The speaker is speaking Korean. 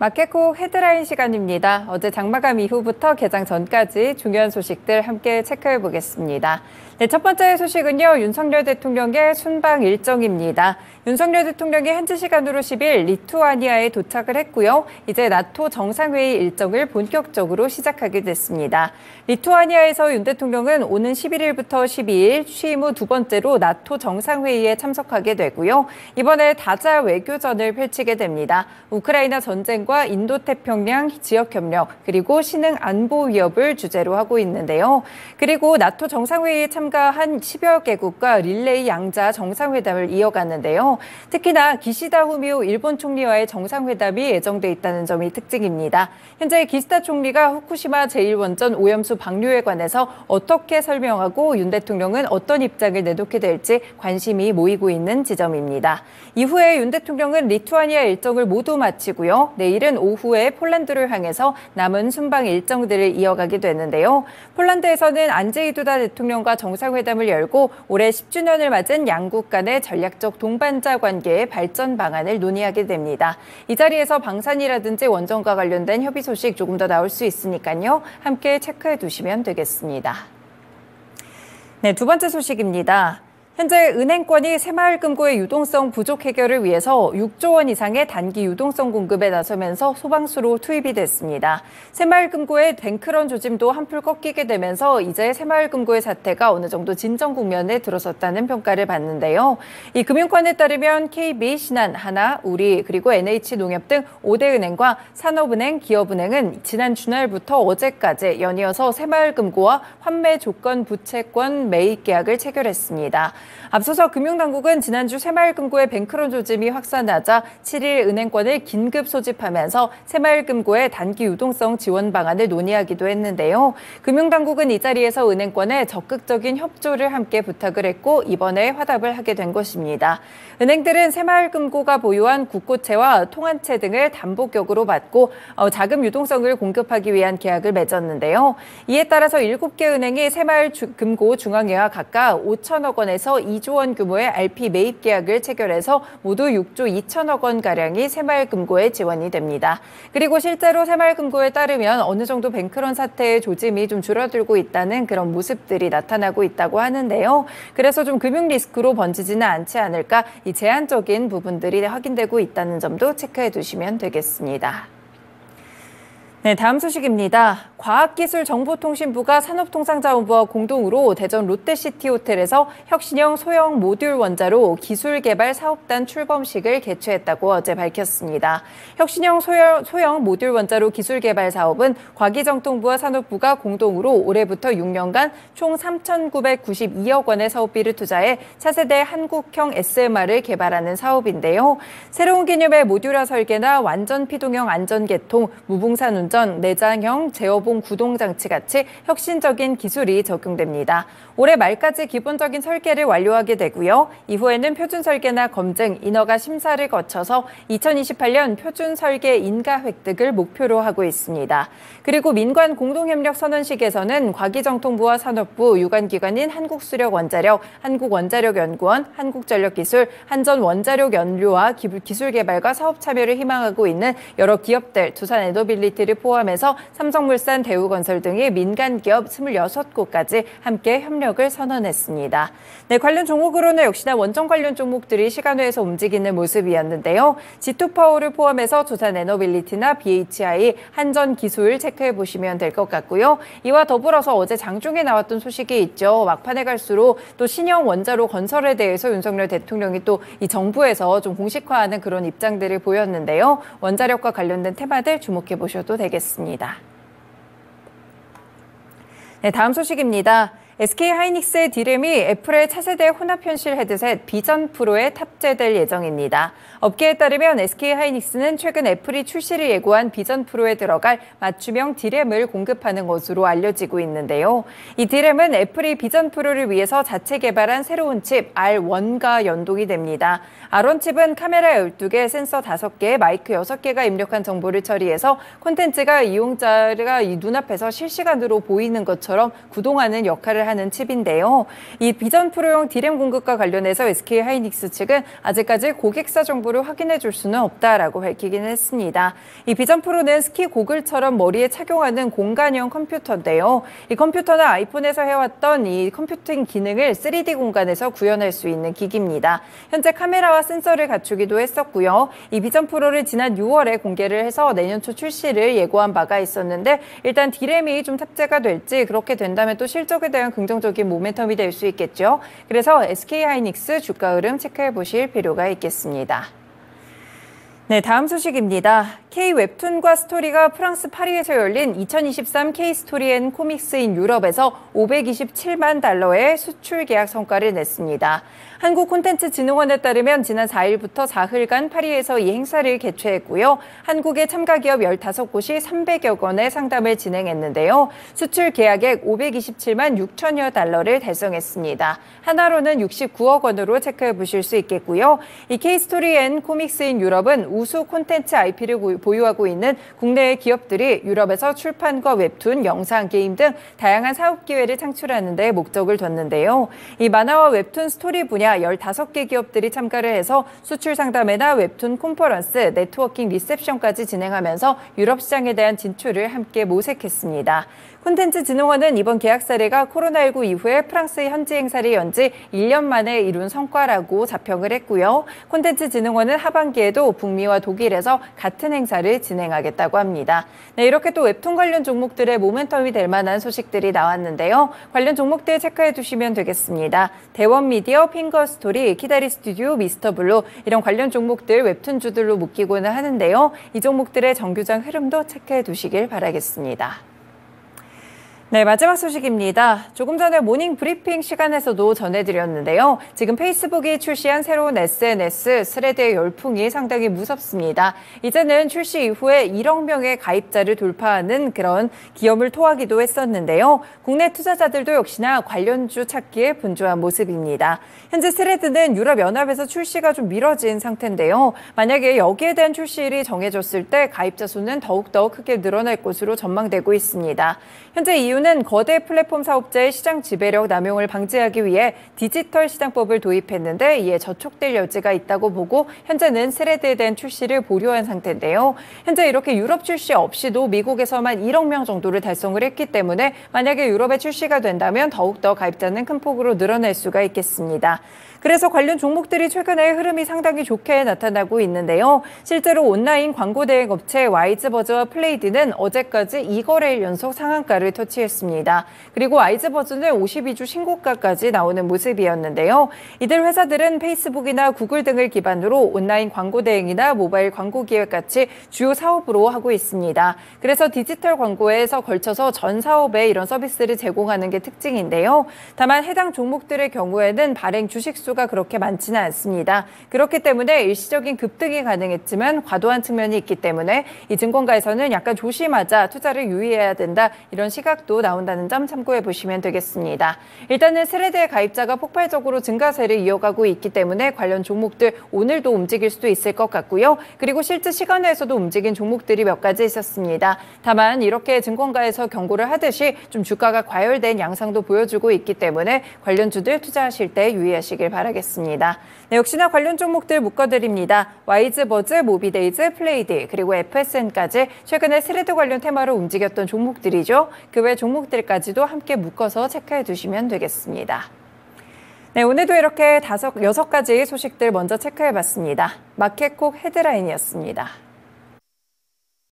마켓콕 헤드라인 시간입니다. 어제 장마감 이후부터 개장 전까지 중요한 소식들 함께 체크해 보겠습니다. 네, 첫 번째 소식은요. 윤석열 대통령의 순방 일정입니다. 윤석열 대통령이 현지 시간으로 10일 리투아니아에 도착을 했고요. 이제 나토 정상회의 일정을 본격적으로 시작하게 됐습니다. 리투아니아에서 윤 대통령은 오는 11일부터 12일 취임 후 두 번째로 나토 정상회의에 참석하게 되고요. 이번에 다자 외교전을 펼치게 됩니다. 우크라이나 전쟁과 인도태평양 지역협력 그리고 신흥 안보 위협을 주제로 하고 있는데요. 그리고 나토 정상회의에 참가한 10여 개국과 릴레이 양자 정상회담을 이어가는데요. 특히나 기시다 후미오 일본 총리와의 정상회담이 예정돼 있다는 점이 특징입니다. 현재 기시다 총리가 후쿠시마 제1원전 오염수 방류에 관해서 어떻게 설명하고 윤 대통령은 어떤 입장을 내놓게 될지 관심이 모이고 있는 지점입니다. 이후에 윤 대통령은 리투아니아 일정을 모두 마치고요. 내일은 오후에 폴란드를 향해서 남은 순방 일정들을 이어가게 되는데요. 폴란드에서는 안제이 두다 대통령과 정상회담을 열고 올해 10주년을 맞은 양국 간의 전략적 동반자 관계의 발전 방안을 논의하게 됩니다. 이 자리에서 방산이라든지 원전과 관련된 협의 소식 조금 더 나올 수 있으니까요. 함께 체크해 두시면 되겠습니다. 네, 두 번째 소식입니다. 현재 은행권이 새마을금고의 유동성 부족 해결을 위해서 6조 원 이상의 단기 유동성 공급에 나서면서 소방수로 투입이 됐습니다. 새마을금고의 뱅크런 조짐도 한풀 꺾이게 되면서 이제 새마을금고의 사태가 어느 정도 진정 국면에 들어섰다는 평가를 받는데요. 이 금융권에 따르면 KB, 신한, 하나, 우리 그리고 NH농협 등 5대 은행과 산업은행, 기업은행은 지난 주말부터 어제까지 연이어서 새마을금고와 환매 조건 부채권 매입 계약을 체결했습니다. 앞서서 금융당국은 지난주 새마을금고의 뱅크런 조짐이 확산하자 7일 은행권을 긴급 소집하면서 새마을금고의 단기 유동성 지원 방안을 논의하기도 했는데요. 금융당국은 이 자리에서 은행권에 적극적인 협조를 함께 부탁을 했고 이번에 화답을 하게 된 것입니다. 은행들은 새마을금고가 보유한 국고채와 통한채 등을 담보격으로 받고 자금 유동성을 공급하기 위한 계약을 맺었는데요. 이에 따라서 7개 은행이 새마을금고 중앙회와 각각 5천억 원에서 2조 원 규모의 RP 매입 계약을 체결해서 모두 6조 2천억 원가량이 새마을금고에 지원이 됩니다. 그리고 실제로 새마을금고에 따르면 어느 정도 뱅크런 사태의 조짐이 좀 줄어들고 있다는 그런 모습들이 나타나고 있다고 하는데요. 그래서 좀 금융 리스크로 번지지는 않지 않을까 이 제한적인 부분들이 확인되고 있다는 점도 체크해 두시면 되겠습니다. 네, 다음 소식입니다. 과학기술정보통신부가 산업통상자원부와 공동으로 대전 롯데시티호텔에서 혁신형 소형 모듈 원자로 기술개발 사업단 출범식을 개최했다고 어제 밝혔습니다. 혁신형 소형 모듈 원자로 기술개발 사업은 과기정통부와 산업부가 공동으로 올해부터 6년간 총 3,992억 원의 사업비를 투자해 차세대 한국형 SMR을 개발하는 사업인데요. 새로운 개념의 모듈화 설계나 완전 피동형 안전개통, 무붕산 운전, 내장형 제어봉 구동장치 같이 혁신적인 기술이 적용됩니다. 올해 말까지 기본적인 설계를 완료하게 되고요. 이후에는 표준 설계나 검증, 인허가 심사를 거쳐서 2028년 표준 설계 인가 획득을 목표로 하고 있습니다. 그리고 민관 공동협력 선언식에서는 과기정통부와 산업부, 유관기관인 한국수력원자력, 한국원자력연구원, 한국전력기술, 한전원자력연료와 기술개발과 사업 참여를 희망하고 있는 여러 기업들, 두산에너빌리티를 포함해서 삼성물산, 대우건설 등의 민간기업 26곳까지 함께 협력을 선언했습니다. 네, 관련 종목으로는 역시나 원전 관련 종목들이 시간외에서 움직이는 모습이었는데요. G2파워를 포함해서 두산에너빌리티나 BHI, 한전기술 체크해 보시면 될 것 같고요. 이와 더불어서 어제 장중에 나왔던 소식이 있죠. 막판에 갈수록 또 신형 원자로 건설에 대해서 윤석열 대통령이 또 이 정부에서 좀 공식화하는 그런 입장들을 보였는데요. 원자력과 관련된 테마들 주목해 보셔도 되겠습니다. 네, 다음 소식입니다. SK하이닉스의 D램이 애플의 차세대 혼합현실 헤드셋 비전 프로에 탑재될 예정입니다. 업계에 따르면 SK하이닉스는 최근 애플이 출시를 예고한 비전 프로에 들어갈 맞춤형 D램을 공급하는 것으로 알려지고 있는데요. 이 D램은 애플이 비전 프로를 위해서 자체 개발한 새로운 칩 R1과 연동이 됩니다. R1 칩은 카메라 12개, 센서 5개, 마이크 6개가 입력한 정보를 처리해서 콘텐츠가 이용자가 이 눈앞에서 실시간으로 보이는 것처럼 구동하는 역할을 하는 칩인데요. 이 비전 프로용 D램 공급과 관련해서 SK 하이닉스 측은 아직까지 고객사 정보를 확인해 줄 수는 없다라고 밝히긴 했습니다. 이 비전 프로는 스키 고글처럼 머리에 착용하는 공간형 컴퓨터인데요. 이 컴퓨터는 아이폰에서 해왔던 이 컴퓨팅 기능을 3D 공간에서 구현할 수 있는 기기입니다. 현재 카메라와 센서를 갖추기도 했었고요. 이 비전 프로를 지난 6월에 공개를 해서 내년 초 출시를 예고한 바가 있었는데 일단 D램이 좀 탑재가 될지 그렇게 된다면 또 실적에 대한 긍정적인 모멘텀이 될 수 있겠죠. 그래서 SK 하이닉스 주가 흐름 체크해 보실 필요가 있겠습니다. 네, 다음 소식입니다. K-웹툰과 스토리가 프랑스 파리에서 열린 2023 K-스토리 앤 코믹스인 유럽에서 527만 달러의 수출 계약 성과를 냈습니다. 한국콘텐츠진흥원에 따르면 지난 4일부터 4흘간 파리에서 이 행사를 개최했고요. 한국의 참가 기업 15곳이 300여 건의 상담을 진행했는데요. 수출 계약액 527만 6천여 달러를 달성했습니다. 하나로는 69억 원으로 체크해 보실 수 있겠고요. 이 K-스토리 앤 코믹스인 유럽은 우수 콘텐츠 IP를 보유하고 있는 국내의 기업들이 유럽에서 출판과 웹툰, 영상, 게임 등 다양한 사업 기회를 창출하는 데 목적을 뒀는데요. 이 만화와 웹툰 스토리 분야 15개 기업들이 참가를 해서 수출 상담회나 웹툰 컨퍼런스, 네트워킹 리셉션까지 진행하면서 유럽 시장에 대한 진출을 함께 모색했습니다. 콘텐츠진흥원은 이번 계약 사례가 코로나19 이후에 프랑스의 현지 행사를 연 지 1년 만에 이룬 성과라고 자평을 했고요. 콘텐츠진흥원은 하반기에도 북미와 독일에서 같은 행사를 진행하겠다고 합니다. 네, 이렇게 또 웹툰 관련 종목들의 모멘텀이 될 만한 소식들이 나왔는데요. 관련 종목들 체크해 두시면 되겠습니다. 대원미디어, 핑거스토리, 키다리 스튜디오, 미스터블루 이런 관련 종목들 웹툰주들로 묶이고는 하는데요. 이 종목들의 정규장 흐름도 체크해 두시길 바라겠습니다. 네, 마지막 소식입니다. 조금 전에 모닝 브리핑 시간에서도 전해드렸는데요. 지금 페이스북이 출시한 새로운 SNS 스레드의 열풍이 상당히 무섭습니다. 이제는 출시 이후에 1억 명의 가입자를 돌파하는 그런 기염을 토하기도 했었는데요. 국내 투자자들도 역시나 관련주 찾기에 분주한 모습입니다. 현재 스레드는 유럽연합에서 출시가 좀 미뤄진 상태인데요. 만약에 여기에 대한 출시일이 정해졌을 때 가입자 수는 더욱더 크게 늘어날 것으로 전망되고 있습니다. 현재 이유는 거대 플랫폼 사업자의 시장 지배력 남용을 방지하기 위해 디지털 시장법을 도입했는데 이에 저촉될 여지가 있다고 보고 현재는 스레드에 대한 출시를 보류한 상태인데요. 현재 이렇게 유럽 출시 없이도 미국에서만 1억 명 정도를 달성을 했기 때문에 만약에 유럽에 출시가 된다면 더욱더 가입자는 큰 폭으로 늘어날 수가 있겠습니다. 그래서 관련 종목들이 최근에 흐름이 상당히 좋게 나타나고 있는데요. 실제로 온라인 광고 대행 업체 와이즈버즈와 플레이드는 어제까지 2거래일 연속 상한가를 터치했습니다. 그리고 와이즈버즈는 52주 신고가까지 나오는 모습이었는데요. 이들 회사들은 페이스북이나 구글 등을 기반으로 온라인 광고 대행이나 모바일 광고 기획 같이 주요 사업으로 하고 있습니다. 그래서 디지털 광고에서 걸쳐서 전 사업에 이런 서비스를 제공하는 게 특징인데요. 다만 해당 종목들의 경우에는 발행 주식 수가 그렇게 많지는 않습니다. 그렇기 때문에 일시적인 급등이 가능했지만 과도한 측면이 있기 때문에 이 증권가에서는 약간 조심하자, 투자를 유의해야 된다 이런 시각도 나온다는 점 참고해 보시면 되겠습니다. 일단은 스레드의 가입자가 폭발적으로 증가세를 이어가고 있기 때문에 관련 종목들 오늘도 움직일 수도 있을 것 같고요. 그리고 실제 시간에서도 움직인 종목들이 몇 가지 있었습니다. 다만 이렇게 증권가에서 경고를 하듯이 좀 주가가 과열된 양상도 보여주고 있기 때문에 관련주들 투자하실 때 유의하시길 바라겠습니다. 네, 역시나 관련 종목들 묶어드립니다. 와이즈버즈, 모비데이즈, 플레이드, 그리고 FSN까지 최근에 스레드 관련 테마로 움직였던 종목들이죠. 그 외 종목들까지도 함께 묶어서 체크해 두시면 되겠습니다. 네, 오늘도 이렇게 6가지 소식들 먼저 체크해 봤습니다. 마켓콕 헤드라인이었습니다.